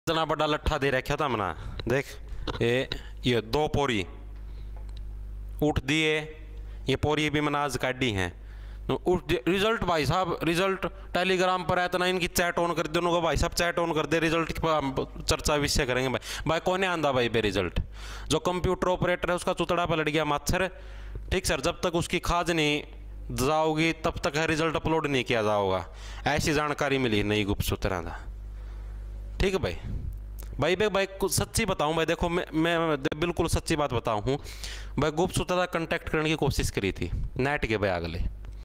इतना बड़ा लट्ठा दे रखा था मना देख ये 2 पोरी उठ दिए, ये पोरी भी मनाज काटी हैं उठ रिजल्ट भाई साहब, रिजल्ट टेलीग्राम पर है इतना, इनकी चैट ऑन कर दे उनको भाई साहब, चैट ऑन कर दे, रिजल्ट की चर्चा विषय करेंगे भाई कौन आंदा भाई पे रिजल्ट, जो कंप्यूटर ऑपरेटर है उसका चुतड़ा पर लड़ गया मच्छर। ठीक सर, जब तक उसकी खाज नहीं जाओगी तब तक है रिजल्ट अपलोड नहीं किया जाओगा, ऐसी जानकारी मिली नई गुप्त सूत्रों का। ठीक है भाई कुछ सच्ची बताऊं भाई, देखो मैं बिल्कुल सच्ची बात बताऊं हूँ भाई, गुप्त सूत्र का कांटेक्ट करने की कोशिश करी थी नेट के भाई अगले